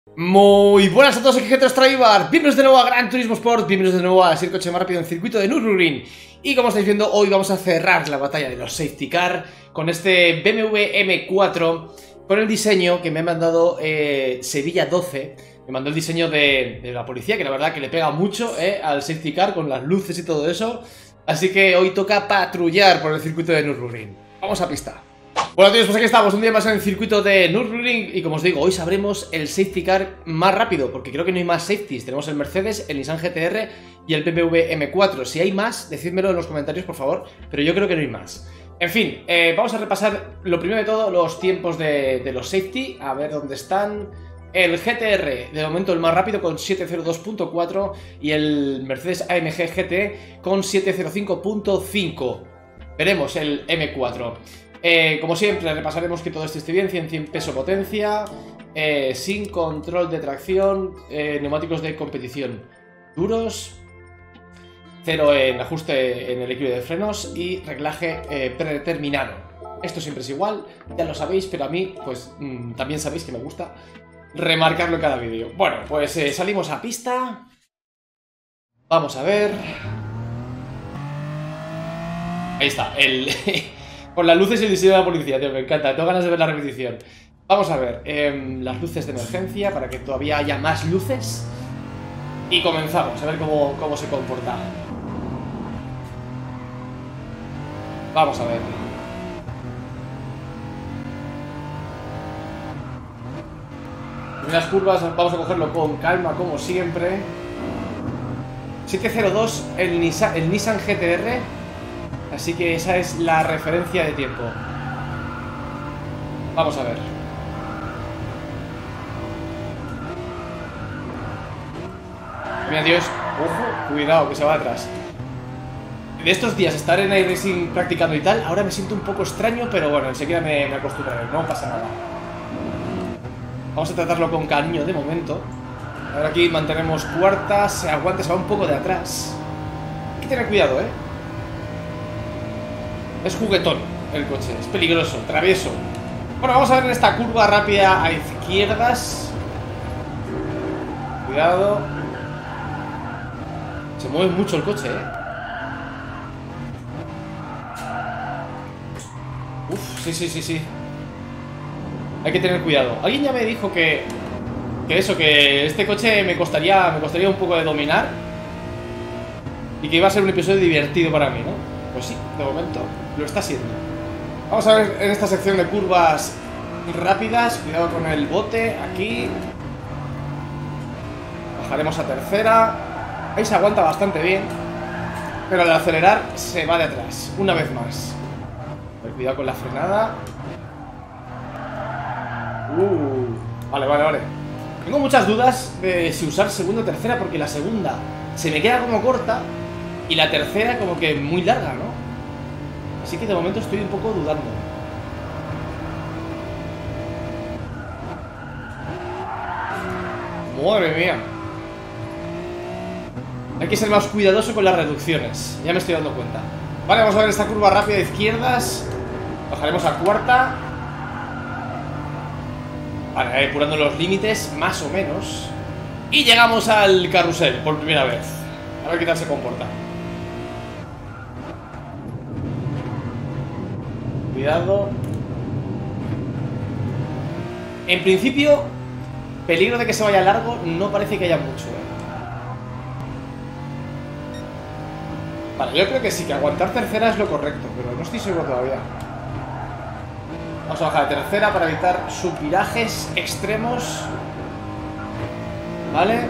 Muy buenas a todos, aquí Getros Traibar. Bienvenidos de nuevo a Gran Turismo Sport. Bienvenidos de nuevo a ser coche más rápido en circuito de Nürburgring. Y como estáis viendo, hoy vamos a cerrar la batalla de los safety car con este BMW M4, con el diseño que me ha mandado Sevilla 12. Me mandó el diseño de la policía, que la verdad que le pega mucho al safety car, con las luces y todo eso. Así que hoy toca patrullar por el circuito de Nürburgring. Vamos a pista. Bueno, tíos, pues aquí estamos, un día más en el circuito de Nürburgring. Y como os digo, hoy sabremos el safety car más rápido, porque creo que no hay más safeties. Tenemos el Mercedes, el Nissan GT-R y el BMW M4. Si hay más, decídmelo en los comentarios, por favor, pero yo creo que no hay más. En fin, vamos a repasar lo primero de todo, los tiempos de los safety. A ver dónde están. El GT-R, de momento el más rápido, con 702.4, y el Mercedes AMG GT con 705.5. Veremos el M4. Como siempre, repasaremos que todo esto esté bien. 100 peso-potencia, sin control de tracción, neumáticos de competición duros, 0 en ajuste en el equilibrio de frenos y reglaje predeterminado. Esto siempre es igual, ya lo sabéis, pero a mí, pues, también sabéis que me gusta remarcarlo en cada vídeo. Bueno, pues salimos a pista. Vamos a ver. Ahí está, con las luces y el diseño de la policía, tío, me encanta. Tengo ganas de ver la repetición. Vamos a ver, las luces de emergencia, para que todavía haya más luces. Y comenzamos, a ver cómo se comporta. Vamos a ver. Primeras curvas, vamos a cogerlo con calma, como siempre. 702 el Nissan GT-R. Así que esa es la referencia de tiempo. Vamos a ver. Mira, Dios. Ojo, cuidado, que se va atrás. De estos días, estar en iRacing practicando y tal, ahora me siento un poco extraño, pero bueno, enseguida me acostumbraré, no pasa nada. Vamos a tratarlo con cariño de momento. Ahora aquí mantenemos cuarta, se aguanta, se va un poco de atrás. Hay que tener cuidado, Es juguetón el coche, es peligroso, travieso. Bueno, vamos a ver en esta curva rápida a izquierdas. Cuidado. Se mueve mucho el coche, Uf, sí. Hay que tener cuidado. Alguien ya me dijo que este coche me costaría un poco de dominar. Y que iba a ser un episodio divertido para mí, ¿no? Pues sí, de momento lo está siendo. Vamos a ver en esta sección de curvas rápidas. Cuidado con el bote, aquí. Bajaremos a tercera. Ahí se aguanta bastante bien, pero al acelerar se va de atrás, una vez más. Cuidado con la frenada. Vale. Tengo muchas dudas de si usar segunda o tercera, porque la segunda se me queda como corta y la tercera como que muy larga, ¿no? Así que de momento estoy un poco dudando. Madre mía. Hay que ser más cuidadoso con las reducciones. Ya me estoy dando cuenta. Vale, vamos a ver esta curva rápida de izquierdas. Bajaremos a cuarta. Vale, apurando los límites, más o menos. Y llegamos al carrusel por primera vez. A ver qué tal se comporta. Cuidado. En principio, peligro de que se vaya largo no parece que haya mucho, Vale, yo creo que sí, que aguantar tercera es lo correcto, pero no estoy seguro todavía. Vamos a bajar de tercera para evitar subvirajes extremos. Vale.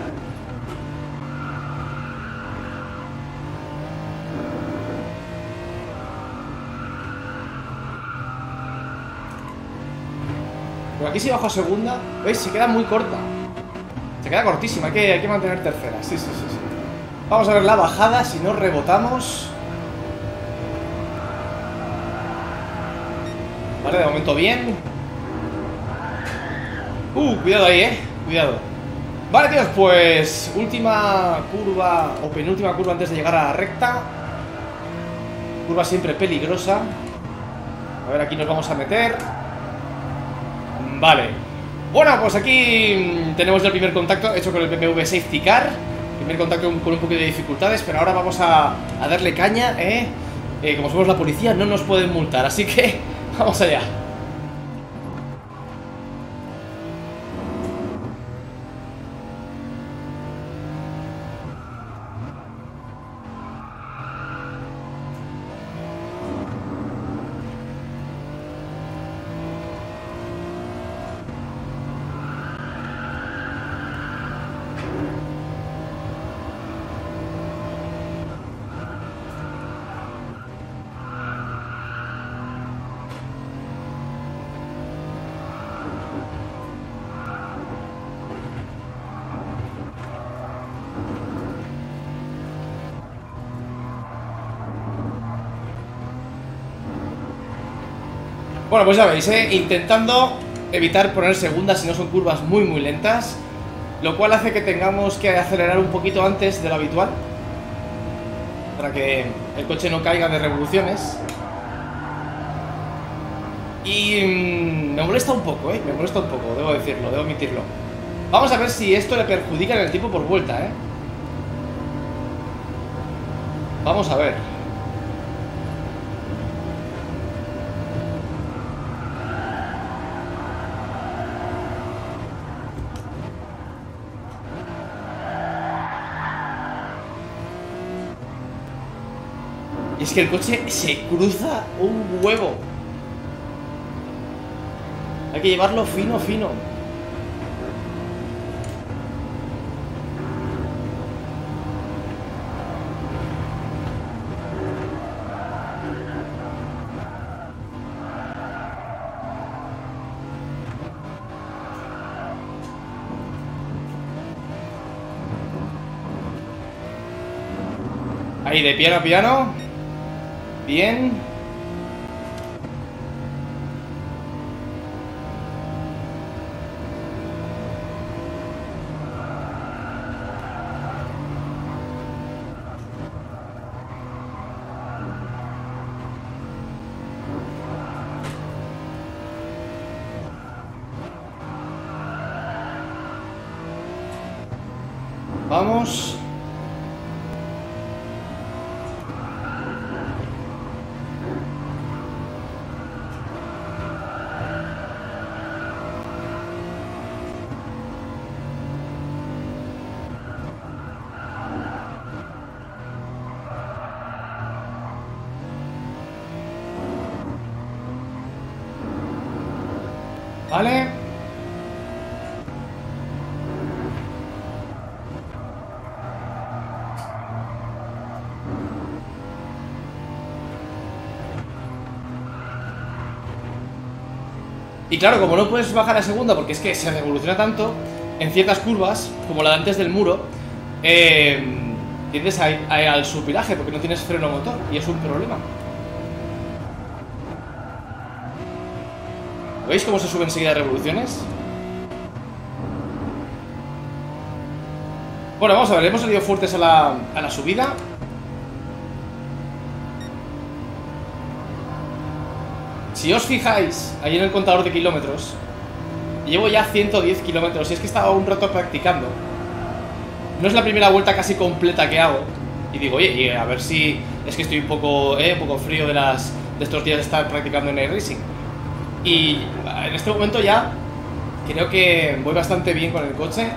Pero aquí si bajo a segunda, ¿veis? Se queda muy corta. Se queda cortísima, hay que mantener tercera. Sí. Vamos a ver la bajada, si no rebotamos. Vale, de momento bien. Cuidado ahí, cuidado. Vale, tíos, pues última curva o penúltima curva antes de llegar a la recta. Curva siempre peligrosa. A ver, aquí nos vamos a meter. Vale. Bueno, pues aquí tenemos ya el primer contacto hecho con el BMW Safety Car. Primer contacto con un poquito de dificultades, pero ahora vamos a darle caña, como somos la policía no nos pueden multar, así que vamos allá. Bueno, pues ya veis, intentando evitar poner segundas si no son curvas muy lentas, lo cual hace que tengamos que acelerar un poquito antes de lo habitual para que el coche no caiga de revoluciones. Y me molesta un poco, me molesta un poco, debo decirlo, debo admitirlo. Vamos a ver si esto le perjudica en el tiempo por vuelta, Vamos a ver. Y es que el coche se cruza un huevo. Hay que llevarlo fino. Ahí, de piano a piano. Bien. Vamos. Vale. Y claro, como no puedes bajar a segunda porque es que se revoluciona tanto, en ciertas curvas, como la de antes del muro, tiendes a ir al subviraje porque no tienes freno motor y es un problema. ¿Veis cómo se suben enseguida revoluciones? Bueno, vamos a ver, hemos salido fuertes a la subida. Si os fijáis, ahí en el contador de kilómetros, llevo ya 110 kilómetros y es que estaba un rato practicando. No es la primera vuelta casi completa que hago. Y digo, oye, y a ver si es que estoy un poco frío de estos días de estar practicando en iRacing. Y en este momento ya creo que voy bastante bien con el coche.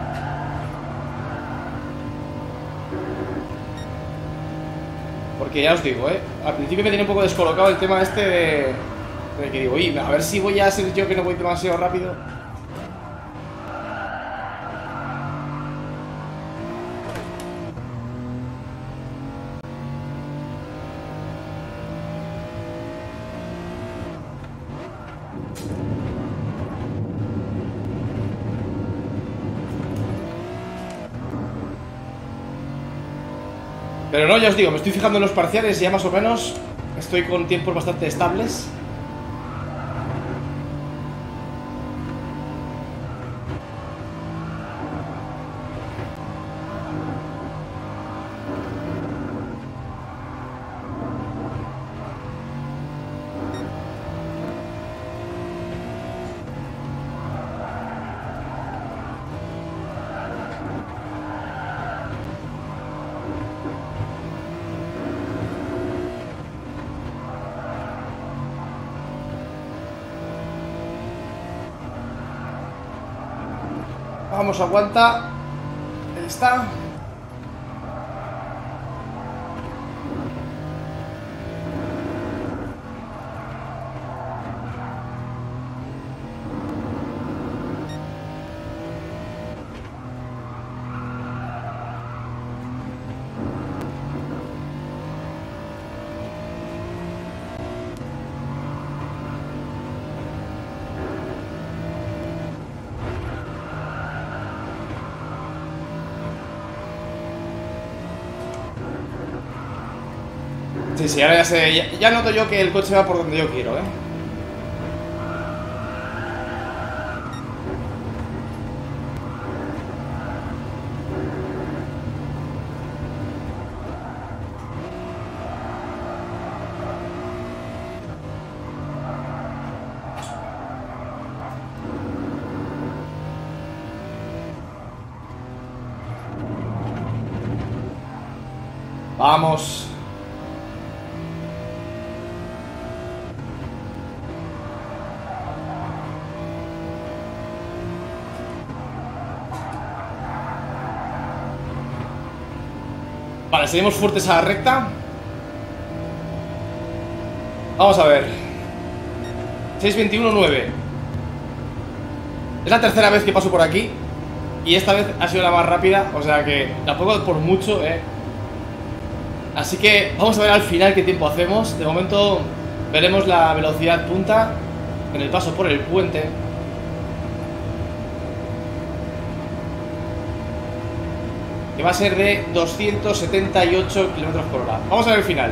Porque ya os digo, al principio me tenía un poco descolocado el tema este de que digo, oye, a ver si voy a ser yo que no voy demasiado rápido. Pero no, ya os digo, me estoy fijando en los parciales y ya más o menos estoy con tiempos bastante estables. Vamos, aguanta. Ahí está. Sí, sí, ahora ya sé, ya noto yo que el coche va por donde yo quiero, ¿eh? Vamos. Vale, seguimos fuertes a la recta. Vamos a ver. 6:21:9. Es la tercera vez que paso por aquí. Y esta vez ha sido la más rápida. O sea que tampoco por mucho, Así que vamos a ver al final qué tiempo hacemos. De momento veremos la velocidad punta en el paso por el puente. Que va a ser de 278 km/h. Vamos a ver el final.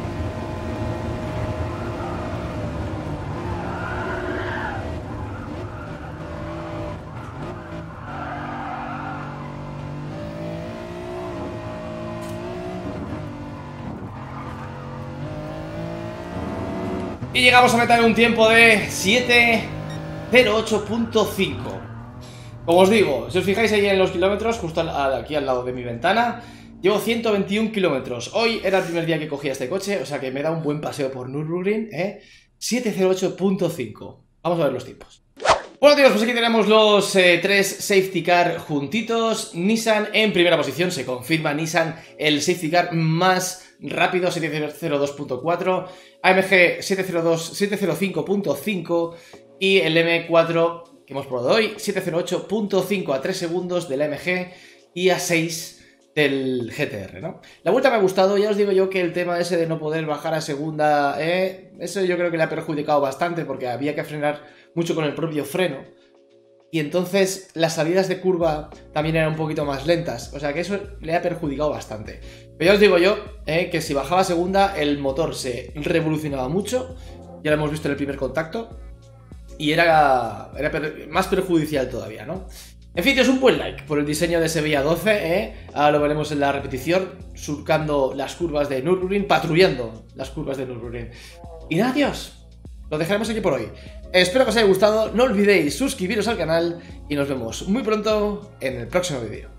Y llegamos a meta en un tiempo de 7:08.5. Como os digo, si os fijáis ahí en los kilómetros, justo aquí al lado de mi ventana, llevo 121 kilómetros. Hoy era el primer día que cogía este coche, o sea que me da un buen paseo por Nürburgring, 7:08.5. Vamos a ver los tiempos. Bueno, tíos, pues aquí tenemos los tres safety car juntitos. Nissan en primera posición, se confirma Nissan el safety car más rápido, 7:02.4, AMG 7:05.5 y el M4 que hemos probado hoy, 7:08.5, a 3 segundos del AMG y a 6 del GTR, ¿no? La vuelta me ha gustado, ya os digo yo que el tema ese de no poder bajar a segunda, eso yo creo que le ha perjudicado bastante porque había que frenar mucho con el propio freno. Y entonces las salidas de curva también eran un poquito más lentas. O sea que eso le ha perjudicado bastante. Pero ya os digo yo que si bajaba a segunda el motor se revolucionaba mucho. Ya lo hemos visto en el primer contacto. Y era más perjudicial todavía, ¿no? En fin, es un buen like por el diseño de ese Vía 12, Ahora lo veremos en la repetición, surcando las curvas de Nürburgring, patrullando las curvas de Nürburgring. Y nada, tíos. Lo dejaremos aquí por hoy. Espero que os haya gustado. No olvidéis suscribiros al canal y nos vemos muy pronto en el próximo vídeo.